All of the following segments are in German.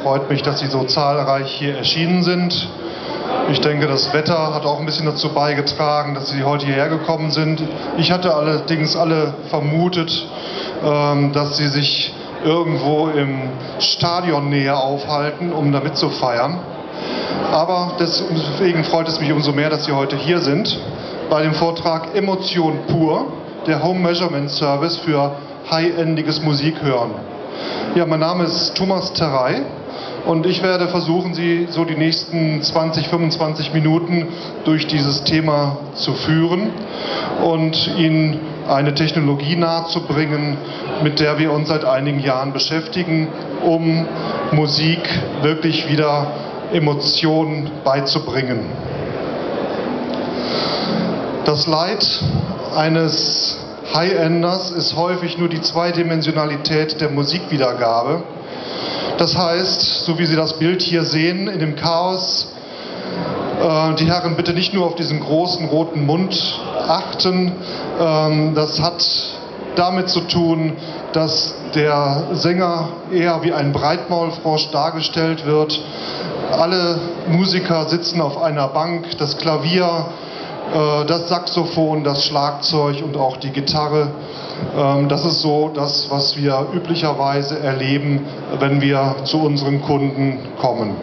Freut mich, dass Sie so zahlreich hier erschienen sind. Ich denke, das Wetter hat auch ein bisschen dazu beigetragen, dass Sie heute hierher gekommen sind. Ich hatte allerdings alle vermutet, dass Sie sich irgendwo im Stadion näher aufhalten, um da mitzufeiern. Aber deswegen freut es mich umso mehr, dass Sie heute hier sind, bei dem Vortrag Emotion pur, der Home Measurement Service für high-endiges Musikhören. Ja, mein Name ist Thomas Terrey und ich werde versuchen, Sie so die nächsten 20, 25 Minuten durch dieses Thema zu führen und Ihnen eine Technologie nahezubringen, mit der wir uns seit einigen Jahren beschäftigen, um Musik wirklich wieder Emotionen beizubringen. Das Leid eines High-Enders ist häufig nur die Zweidimensionalität der Musikwiedergabe. Das heißt, so wie Sie das Bild hier sehen, in dem Chaos, die Herren bitte nicht nur auf diesen großen roten Mund achten. Das hat damit zu tun, dass der Sänger eher wie ein Breitmaulfrosch dargestellt wird. Alle Musiker sitzen auf einer Bank, das Klavier, das Saxophon, das Schlagzeug und auch die Gitarre. Das ist so das, was wir üblicherweise erleben, wenn wir zu unseren Kunden kommen.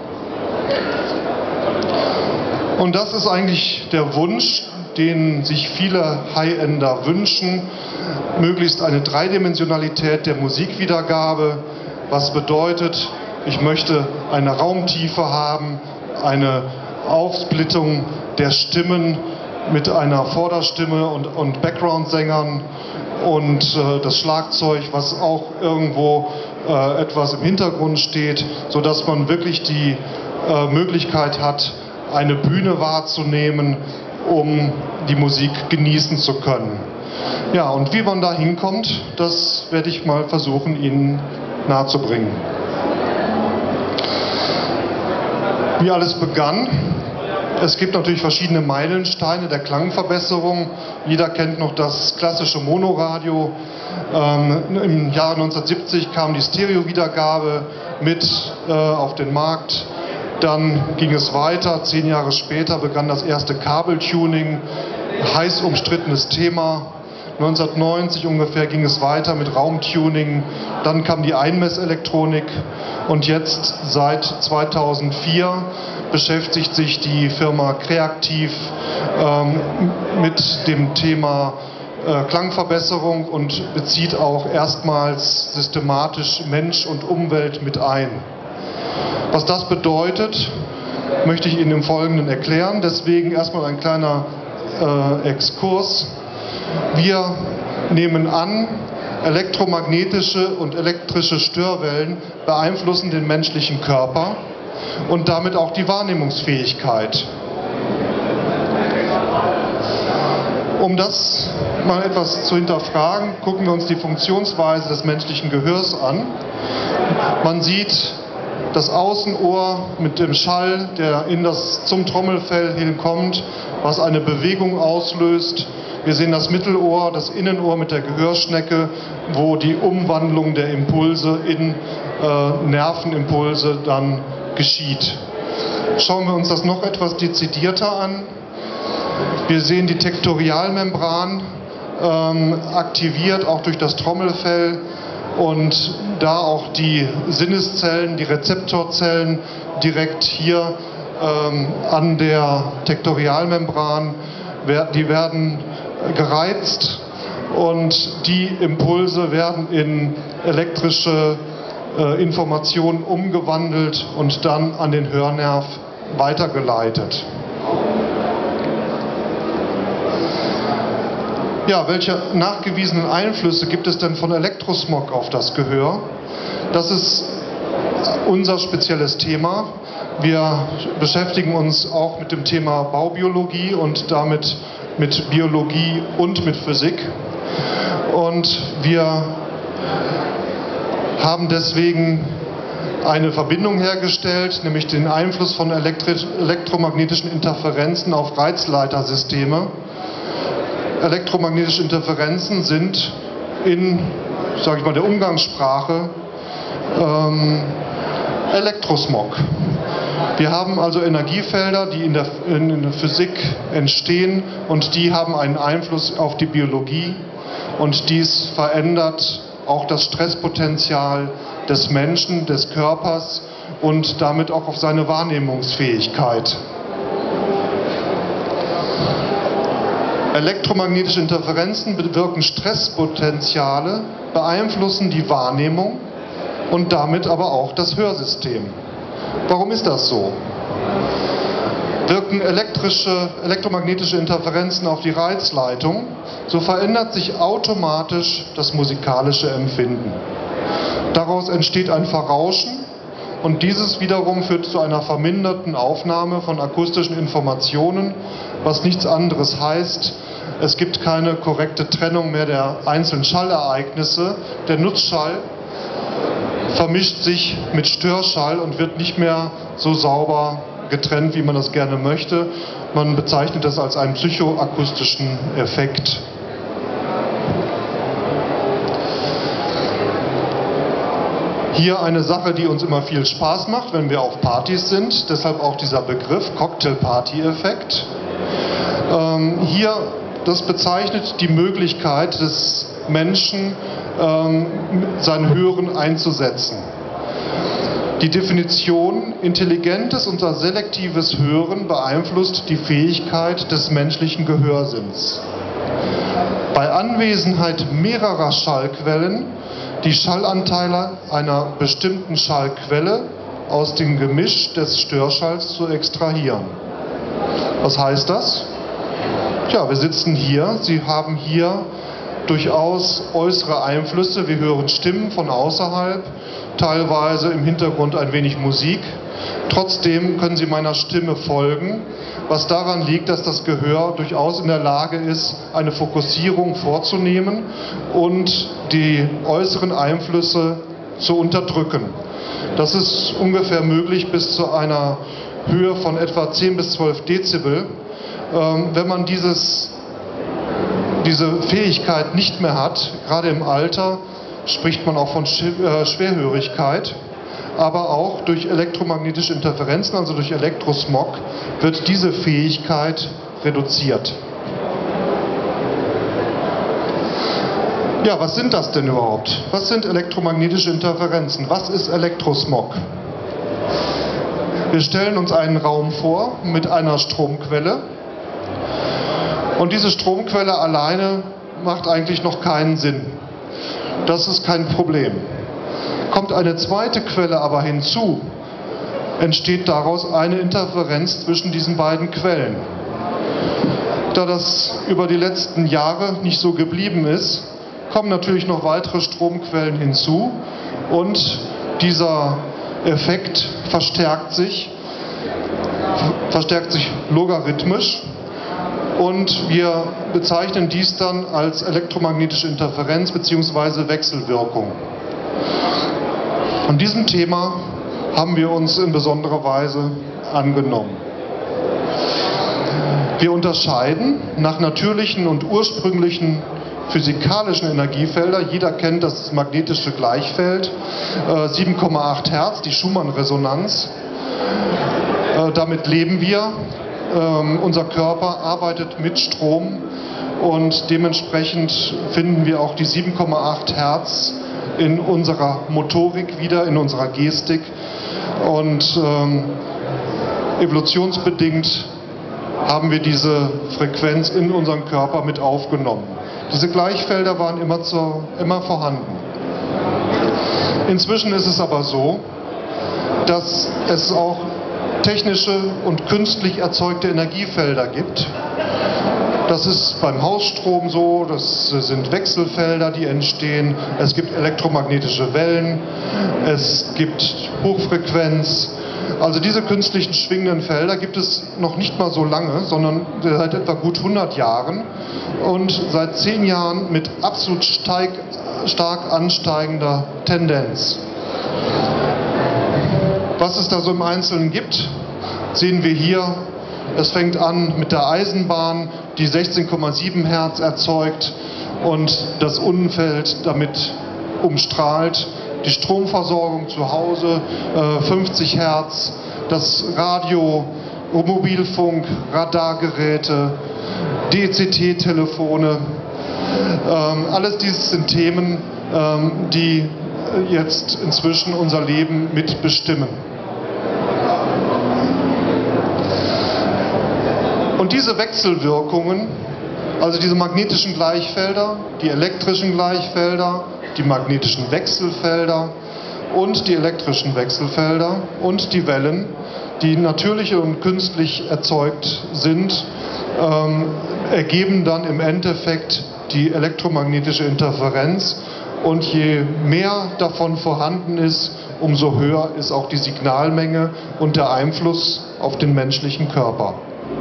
Und das ist eigentlich der Wunsch, den sich viele High-Ender wünschen, möglichst eine Dreidimensionalität der Musikwiedergabe, was bedeutet, ich möchte eine Raumtiefe haben, eine Aufsplittung der Stimmen mit einer Vorderstimme und Background-Sängern und das Schlagzeug, was auch irgendwo etwas im Hintergrund steht, sodass man wirklich die Möglichkeit hat, eine Bühne wahrzunehmen, um die Musik genießen zu können. Ja, und wie man da hinkommt, das werde ich mal versuchen, Ihnen nahezubringen. Wie alles begann: Es gibt natürlich verschiedene Meilensteine der Klangverbesserung. Jeder kennt noch das klassische Monoradio. Im Jahre 1970 kam die Stereowiedergabe mit auf den Markt. Dann ging es weiter. 10 Jahre später begann das erste Kabeltuning. Heiß umstrittenes Thema. 1990 ungefähr ging es weiter mit Raumtuning. Dann kam die Einmesselektronik. Und jetzt seit 2004 beschäftigt sich die Firma Kreativ mit dem Thema Klangverbesserung und bezieht auch erstmals systematisch Mensch und Umwelt mit ein. Was das bedeutet, möchte ich Ihnen im Folgenden erklären. Deswegen erstmal ein kleiner Exkurs. Wir nehmen an, elektromagnetische und elektrische Störwellen beeinflussen den menschlichen Körper und damit auch die Wahrnehmungsfähigkeit. Um das mal etwas zu hinterfragen, gucken wir uns die Funktionsweise des menschlichen Gehörs an. Man sieht das Außenohr mit dem Schall, der zum Trommelfell hinkommt, was eine Bewegung auslöst. Wir sehen das Mittelohr, das Innenohr mit der Gehörschnecke, wo die Umwandlung der Impulse in Nervenimpulse dann geschieht. Schauen wir uns das noch etwas dezidierter an. Wir sehen die Tektorialmembran aktiviert, auch durch das Trommelfell, und da auch die Sinneszellen, die Rezeptorzellen direkt hier an der Tektorialmembran, die werden gereizt und die Impulse werden in elektrische Informationen umgewandelt und dann an den Hörnerv weitergeleitet. Ja, welche nachgewiesenen Einflüsse gibt es denn von Elektrosmog auf das Gehör? Das ist unser spezielles Thema. Wir beschäftigen uns auch mit dem Thema Baubiologie und damit mit Biologie und mit Physik. Und wir haben deswegen eine Verbindung hergestellt, nämlich den Einfluss von elektromagnetischen Interferenzen auf Reizleitersysteme. Elektromagnetische Interferenzen sind in, sage ich mal, der Umgangssprache Elektrosmog. Wir haben also Energiefelder, die in der Physik entstehen und die haben einen Einfluss auf die Biologie und dies verändert auch das Stresspotenzial des Menschen, des Körpers und damit auch auf seine Wahrnehmungsfähigkeit. Elektromagnetische Interferenzen bewirken Stresspotenziale, beeinflussen die Wahrnehmung und damit aber auch das Hörsystem. Warum ist das so? Wirken elektromagnetische Interferenzen auf die Reizleitung, so verändert sich automatisch das musikalische Empfinden. Daraus entsteht ein Verrauschen und dieses wiederum führt zu einer verminderten Aufnahme von akustischen Informationen, was nichts anderes heißt, es gibt keine korrekte Trennung mehr der einzelnen Schallereignisse. Der Nutzschall vermischt sich mit Störschall und wird nicht mehr so sauber getrennt, wie man das gerne möchte. Man bezeichnet das als einen psychoakustischen Effekt. Hier eine Sache, die uns immer viel Spaß macht, wenn wir auf Partys sind, deshalb auch dieser Begriff Cocktail-Party-Effekt. Hier, das bezeichnet die Möglichkeit des Menschen, sein Hören einzusetzen. Die Definition: intelligentes und selektives Hören beeinflusst die Fähigkeit des menschlichen Gehörsinns. Bei Anwesenheit mehrerer Schallquellen die Schallanteile einer bestimmten Schallquelle aus dem Gemisch des Störschalls zu extrahieren. Was heißt das? Tja, wir sitzen hier, Sie haben hier durchaus äußere Einflüsse, wir hören Stimmen von außerhalb, teilweise im Hintergrund ein wenig Musik. Trotzdem können Sie meiner Stimme folgen, was daran liegt, dass das Gehör durchaus in der Lage ist, eine Fokussierung vorzunehmen und die äußeren Einflüsse zu unterdrücken. Das ist ungefähr möglich bis zu einer Höhe von etwa 10 bis 12 Dezibel. Wenn man diese Fähigkeit nicht mehr hat, gerade im Alter, spricht man auch von Schwerhörigkeit, aber auch durch elektromagnetische Interferenzen, also durch Elektrosmog, wird diese Fähigkeit reduziert. Ja, was sind das denn überhaupt? Was sind elektromagnetische Interferenzen? Was ist Elektrosmog? Wir stellen uns einen Raum vor mit einer Stromquelle. Und diese Stromquelle alleine macht eigentlich noch keinen Sinn. Das ist kein Problem. Kommt eine zweite Quelle aber hinzu, entsteht daraus eine Interferenz zwischen diesen beiden Quellen. Da das über die letzten Jahre nicht so geblieben ist, kommen natürlich noch weitere Stromquellen hinzu und dieser Effekt verstärkt sich logarithmisch. Und wir bezeichnen dies dann als elektromagnetische Interferenz bzw. Wechselwirkung. Und diesem Thema haben wir uns in besonderer Weise angenommen. Wir unterscheiden nach natürlichen und ursprünglichen physikalischen Energiefelder. Jeder kennt das magnetische Gleichfeld, 7,8 Hertz, die Schumann-Resonanz. Damit leben wir. Unser Körper arbeitet mit Strom und dementsprechend finden wir auch die 7,8 Hertz in unserer Motorik wieder, in unserer Gestik und evolutionsbedingt haben wir diese Frequenz in unseren Körper mit aufgenommen. Diese Gleichfelder waren immer vorhanden. Inzwischen ist es aber so, dass es auch technische und künstlich erzeugte Energiefelder gibt. Das ist beim Hausstrom so, das sind Wechselfelder, die entstehen. Es gibt elektromagnetische Wellen, es gibt Hochfrequenz. Also diese künstlichen schwingenden Felder gibt es noch nicht mal so lange, sondern seit etwa gut 100 Jahren und seit 10 Jahren mit absolut stark ansteigender Tendenz. Was es da so im Einzelnen gibt, sehen wir hier. Es fängt an mit der Eisenbahn, die 16,7 Hertz erzeugt und das Umfeld damit umstrahlt. die Stromversorgung zu Hause, 50 Hertz, das Radio, Mobilfunk, Radargeräte, DCT-Telefone. Alles dies sind Themen, die jetzt inzwischen unser Leben mitbestimmen. Und diese Wechselwirkungen, also diese magnetischen Gleichfelder, die elektrischen Gleichfelder, die magnetischen Wechselfelder und die elektrischen Wechselfelder und die Wellen, die natürlich und künstlich erzeugt sind, ergeben dann im Endeffekt die elektromagnetische Interferenz. Und je mehr davon vorhanden ist, umso höher ist auch die Signalmenge und der Einfluss auf den menschlichen Körper.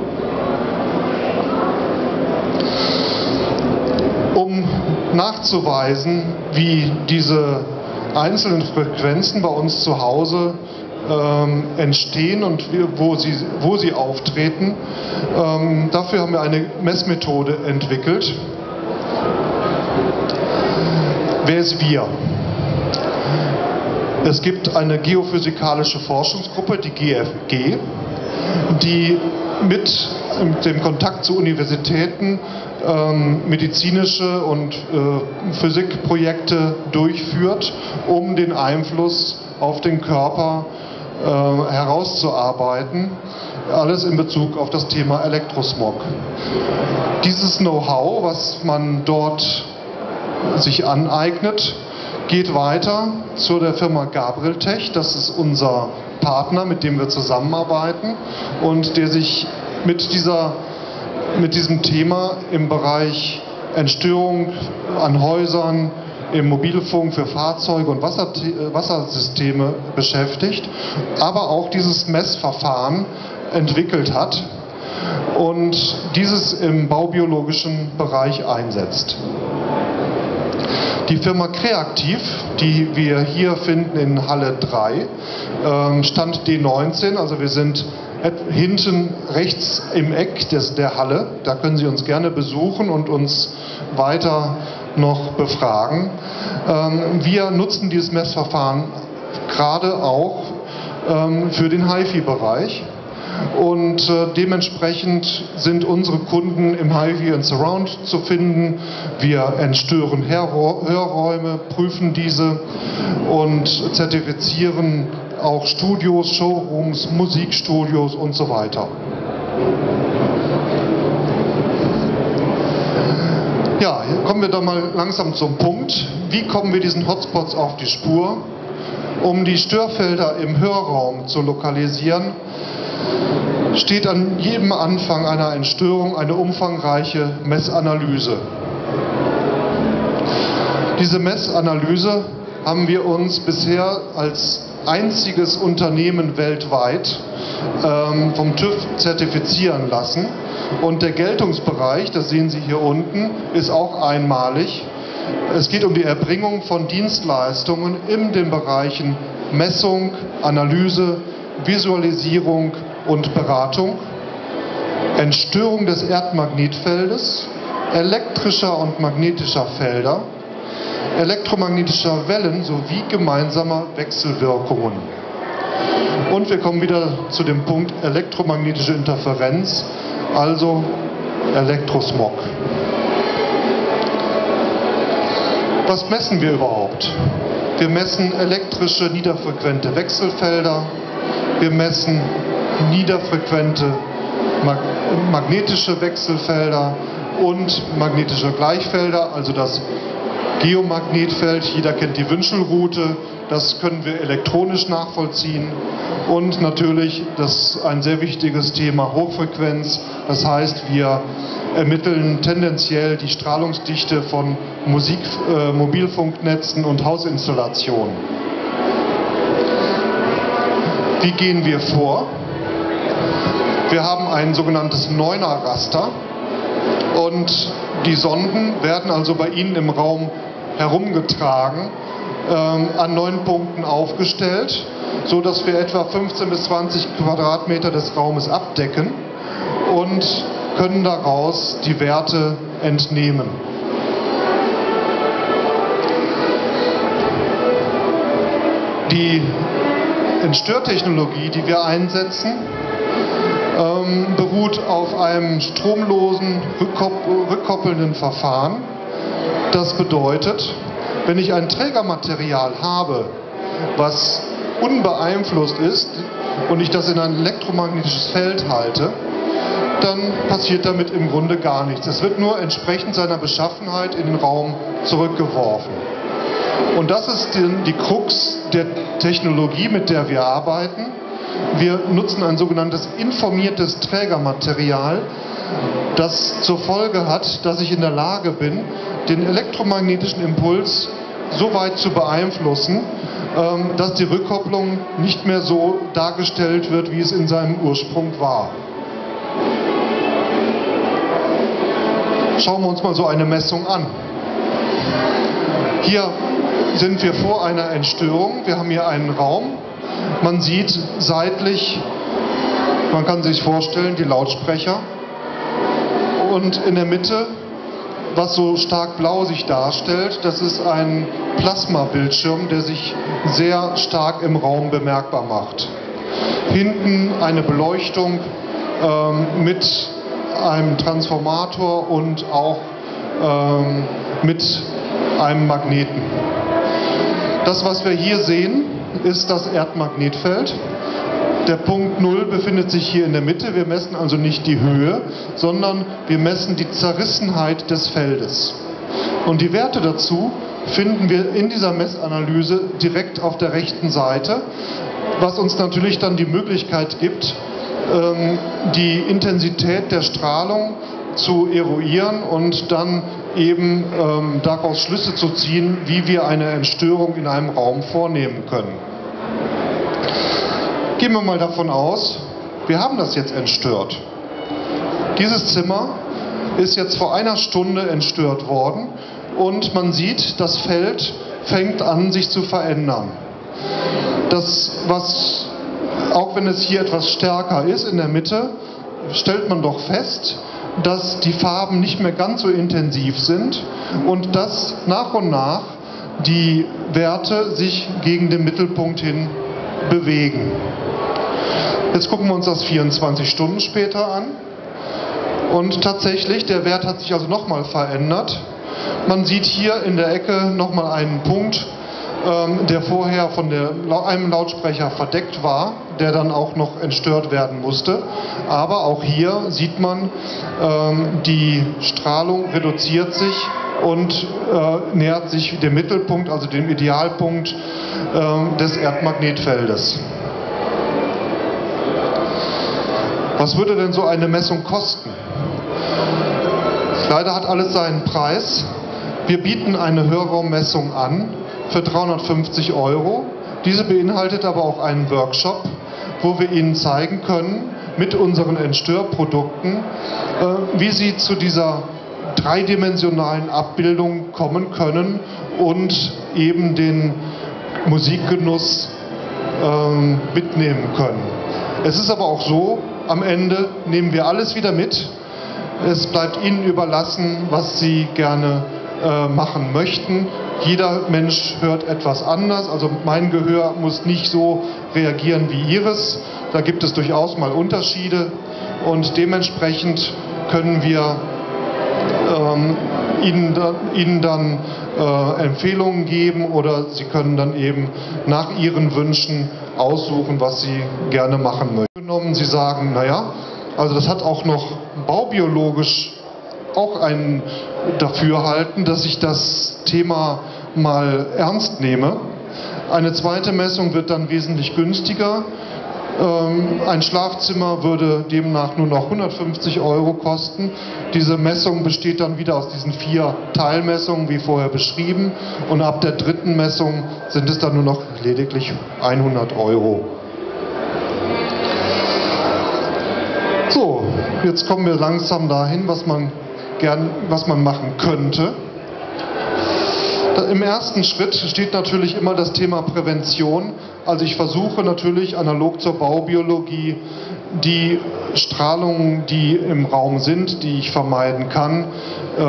Um nachzuweisen, wie diese einzelnen Frequenzen bei uns zu Hause entstehen und wo sie auftreten, dafür haben wir eine Messmethode entwickelt. Wer ist wir? Es gibt eine geophysikalische Forschungsgruppe, die GFG, die mit dem Kontakt zu Universitäten medizinische und Physikprojekte durchführt, um den Einfluss auf den Körper herauszuarbeiten. Alles in Bezug auf das Thema Elektrosmog. Dieses Know-how, was man dort sich aneignet, geht weiter zu der Firma Gabrieltech. Das ist unser Partner, mit dem wir zusammenarbeiten und der sich mit diesem Thema im Bereich Entstörung an Häusern, im Mobilfunk für Fahrzeuge und Wassersysteme beschäftigt, aber auch dieses Messverfahren entwickelt hat und dieses im baubiologischen Bereich einsetzt. Die Firma Kreaktiv, die wir hier finden in Halle 3, Stand D19, also wir sind hinten rechts im Eck der Halle, da können Sie uns gerne besuchen und uns weiter noch befragen. Wir nutzen dieses Messverfahren gerade auch für den HiFi-Bereich. Und dementsprechend sind unsere Kunden im HiFi und Surround zu finden. Wir entstören Hörräume, prüfen diese und zertifizieren auch Studios, Showrooms, Musikstudios und so weiter. Ja, kommen wir doch mal langsam zum Punkt. Wie kommen wir diesen Hotspots auf die Spur? Um die Störfelder im Hörraum zu lokalisieren, steht an jedem Anfang einer Entstörung eine umfangreiche Messanalyse. Diese Messanalyse haben wir uns bisher als einziges Unternehmen weltweit vom TÜV zertifizieren lassen. Und der Geltungsbereich, das sehen Sie hier unten, ist auch einmalig. Es geht um die Erbringung von Dienstleistungen in den Bereichen Messung, Analyse, Visualisierung und Beratung, Entstörung des Erdmagnetfeldes, elektrischer und magnetischer Felder, elektromagnetischer Wellen sowie gemeinsamer Wechselwirkungen. Und wir kommen wieder zu dem Punkt elektromagnetische Interferenz, also Elektrosmog. Was messen wir überhaupt? Wir messen elektrische niederfrequente Wechselfelder, wir messen niederfrequente magnetische Wechselfelder und magnetische Gleichfelder, also das Geomagnetfeld, jeder kennt die Wünschelrute, das können wir elektronisch nachvollziehen und natürlich, das ist ein sehr wichtiges Thema, Hochfrequenz, das heißt, wir ermitteln tendenziell die Strahlungsdichte von Mobilfunknetzen und Hausinstallationen. Wie gehen wir vor? Wir haben ein sogenanntes Neuner-Raster und die Sonden werden also bei Ihnen im Raum herumgetragen, an 9 Punkten aufgestellt, so dass wir etwa 15 bis 20 Quadratmeter des Raumes abdecken und können daraus die Werte entnehmen. Die Entstörtechnologie, die wir einsetzen, beruht auf einem stromlosen, rückkoppelnden Verfahren. Das bedeutet, wenn ich ein Trägermaterial habe, was unbeeinflusst ist und ich das in ein elektromagnetisches Feld halte, dann passiert damit im Grunde gar nichts. Es wird nur entsprechend seiner Beschaffenheit in den Raum zurückgeworfen. Und das ist die Krux der Technologie, mit der wir arbeiten. Wir nutzen ein sogenanntes informiertes Trägermaterial, das zur Folge hat, dass ich in der Lage bin, den elektromagnetischen Impuls so weit zu beeinflussen, dass die Rückkopplung nicht mehr so dargestellt wird, wie es in seinem Ursprung war. Schauen wir uns mal so eine Messung an. Hier sind wir vor einer Entstörung. Wir haben hier einen Raum. Man sieht seitlich, man kann sich vorstellen, die Lautsprecher. Und in der Mitte, was so stark blau sich darstellt, das ist ein Plasmabildschirm, der sich sehr stark im Raum bemerkbar macht. Hinten eine Beleuchtung mit einem Transformator und auch mit einem Magneten. Das, was wir hier sehen, ist das Erdmagnetfeld. Der Punkt 0 befindet sich hier in der Mitte. Wir messen also nicht die Höhe, sondern wir messen die Zerrissenheit des Feldes. Und die Werte dazu finden wir in dieser Messanalyse direkt auf der rechten Seite, was uns natürlich dann die Möglichkeit gibt, die Intensität der Strahlung zu eruieren und dann eben daraus Schlüsse zu ziehen, wie wir eine Entstörung in einem Raum vornehmen können. Gehen wir mal davon aus, wir haben das jetzt entstört. Dieses Zimmer ist jetzt vor einer Stunde entstört worden und man sieht, das Feld fängt an, sich zu verändern. Das, was, auch wenn es hier etwas stärker ist in der Mitte, stellt man doch fest, dass die Farben nicht mehr ganz so intensiv sind und dass nach und nach die Werte sich gegen den Mittelpunkt hin bewegen. Jetzt gucken wir uns das 24 Stunden später an und tatsächlich, der Wert hat sich also nochmal verändert. Man sieht hier in der Ecke nochmal einen Punkt, der vorher von einem Lautsprecher verdeckt war, der dann auch noch entstört werden musste. Aber auch hier sieht man, die Strahlung reduziert sich und nähert sich dem Mittelpunkt, also dem Idealpunkt des Erdmagnetfeldes. Was würde denn so eine Messung kosten? Leider hat alles seinen Preis. Wir bieten eine Hörraummessung an für 350 €. Diese beinhaltet aber auch einen Workshop, wo wir Ihnen zeigen können, mit unseren Entstörprodukten, wie Sie zu dieser dreidimensionalen Abbildung kommen können und eben den Musikgenuss mitnehmen können. Es ist aber auch so, am Ende nehmen wir alles wieder mit. Es bleibt Ihnen überlassen, was Sie gerne machen möchten. Jeder Mensch hört etwas anders, also mein Gehör muss nicht so reagieren wie Ihres. Da gibt es durchaus mal Unterschiede und dementsprechend können wir Ihnen dann Empfehlungen geben oder Sie können dann eben nach Ihren Wünschen aussuchen, was Sie gerne machen möchten. Sie sagen, naja, also das hat auch noch baubiologisch auch ein Dafürhalten, dass ich das Thema mal ernst nehme. Eine zweite Messung wird dann wesentlich günstiger. Ein Schlafzimmer würde demnach nur noch 150 € kosten. Diese Messung besteht dann wieder aus diesen 4 Teilmessungen, wie vorher beschrieben. Und ab der dritten Messung sind es dann nur noch lediglich 100 €. So, jetzt kommen wir langsam dahin, was man machen könnte. Im ersten Schritt steht natürlich immer das Thema Prävention. Also ich versuche natürlich analog zur Baubiologie die Strahlungen, die im Raum sind, die ich vermeiden kann,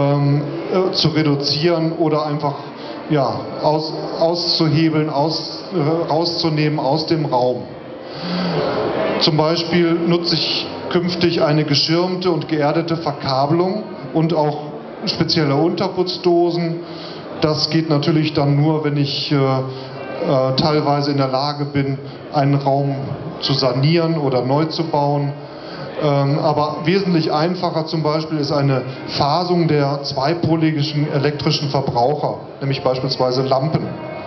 zu reduzieren oder einfach auszuhebeln, rauszunehmen aus dem Raum. Zum Beispiel nutze ich künftig eine geschirmte und geerdete Verkabelung und auch spezielle Unterputzdosen. Das geht natürlich dann nur, wenn ich teilweise in der Lage bin, einen Raum zu sanieren oder neu zu bauen. Aber wesentlich einfacher zum Beispiel ist eine Phasung der zweipoligen elektrischen Verbraucher, nämlich beispielsweise Lampen.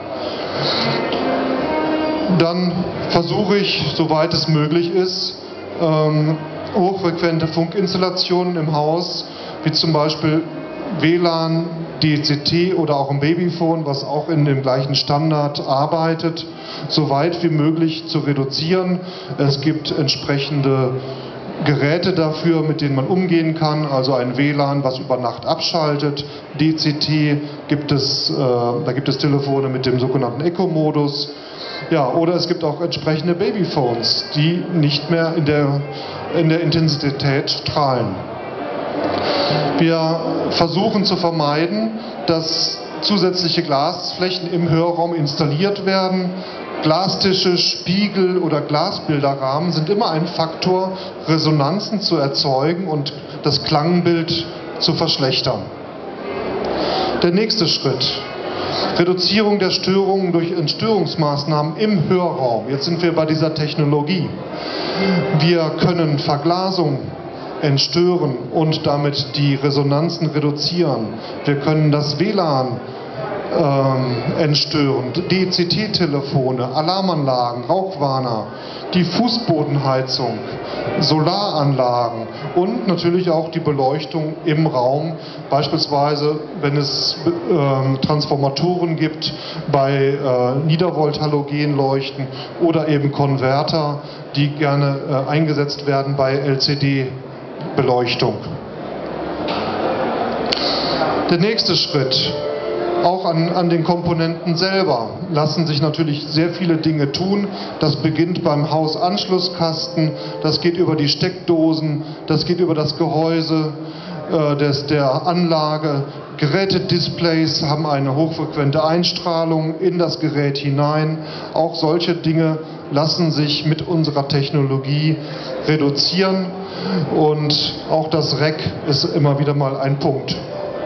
Dann versuche ich, soweit es möglich ist, hochfrequente Funkinstallationen im Haus, wie zum Beispiel WLAN, DECT oder auch ein Babyphone, was auch in dem gleichen Standard arbeitet, so weit wie möglich zu reduzieren. Es gibt entsprechende Geräte dafür, mit denen man umgehen kann, also ein WLAN, was über Nacht abschaltet. DCT gibt es, da gibt es Telefone mit dem sogenannten Eco-Modus. Ja, oder es gibt auch entsprechende Babyphones, die nicht mehr in der Intensität strahlen. Wir versuchen zu vermeiden, dass zusätzliche Glasflächen im Hörraum installiert werden. Glastische, Spiegel oder Glasbilderrahmen sind immer ein Faktor, Resonanzen zu erzeugen und das Klangbild zu verschlechtern. Der nächste Schritt: Reduzierung der Störungen durch Entstörungsmaßnahmen im Hörraum. Jetzt sind wir bei dieser Technologie. Wir können Verglasung entstören und damit die Resonanzen reduzieren. Wir können das WLAN entstören, DCT-Telefone, Alarmanlagen, Rauchwarner, die Fußbodenheizung, Solaranlagen und natürlich auch die Beleuchtung im Raum, beispielsweise wenn es Transformatoren gibt bei Niedervolt-Halogenleuchten oder eben Konverter, die gerne eingesetzt werden bei LCD-Beleuchtung. Der nächste Schritt: Auch an den Komponenten selber lassen sich natürlich sehr viele Dinge tun. Das beginnt beim Hausanschlusskasten, das geht über die Steckdosen, das geht über das Gehäuse der Anlage. Gerätedisplays haben eine hochfrequente Einstrahlung in das Gerät hinein. Auch solche Dinge lassen sich mit unserer Technologie reduzieren und auch das Rack ist immer wieder mal ein Punkt.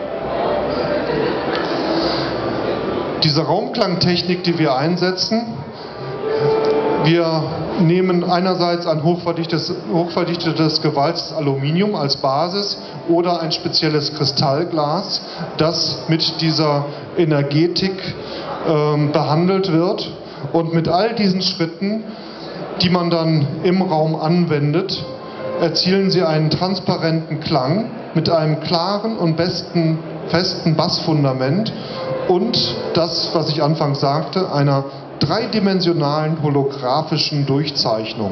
Diese Raumklangtechnik, die wir einsetzen, wir nehmen einerseits ein hochverdichtetes gewalztes Aluminium als Basis oder ein spezielles Kristallglas, das mit dieser Energetik behandelt wird. Und mit all diesen Schritten, die man dann im Raum anwendet, erzielen Sie einen transparenten Klang mit einem klaren und festen Bassfundament und das, was ich anfangs sagte, einer dreidimensionalen holographischen Durchzeichnung.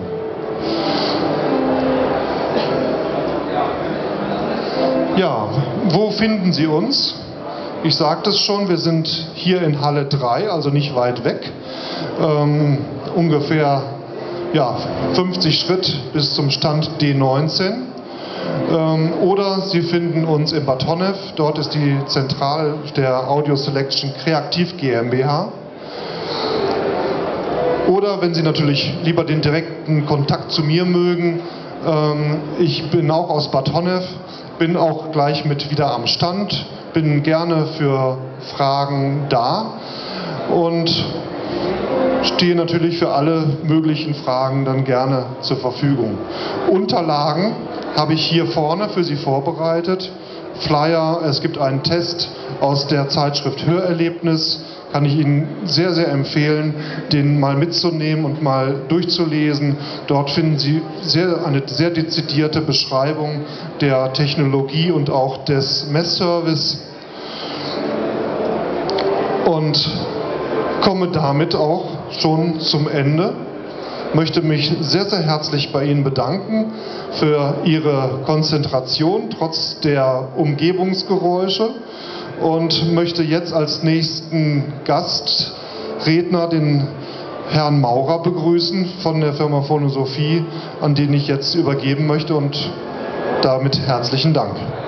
Ja, wo finden Sie uns? Ich sagte es schon, wir sind hier in Halle 3, also nicht weit weg. Ungefähr 50 Schritt bis zum Stand D19. Oder Sie finden uns in Bad Honnef, dort ist die Zentrale der Audio Selection Kreativ GmbH. Oder wenn Sie natürlich lieber den direkten Kontakt zu mir mögen, ich bin auch aus Bad Honnef, bin auch gleich mit wieder am Stand, bin gerne für Fragen da und stehe natürlich für alle möglichen Fragen dann gerne zur Verfügung. Unterlagen habe ich hier vorne für Sie vorbereitet. Flyer, es gibt einen Test aus der Zeitschrift Hörerlebnis. Kann ich Ihnen sehr, sehr empfehlen, den mal mitzunehmen und mal durchzulesen. Dort finden Sie eine sehr dezidierte Beschreibung der Technologie und auch des Messservice. Und komme damit auch schon zum Ende. Möchte mich sehr, sehr herzlich bei Ihnen bedanken für Ihre Konzentration trotz der Umgebungsgeräusche und möchte jetzt als nächsten Gastredner den Herrn Maurer begrüßen von der Firma Phonosophie, an den ich jetzt übergeben möchte und damit herzlichen Dank.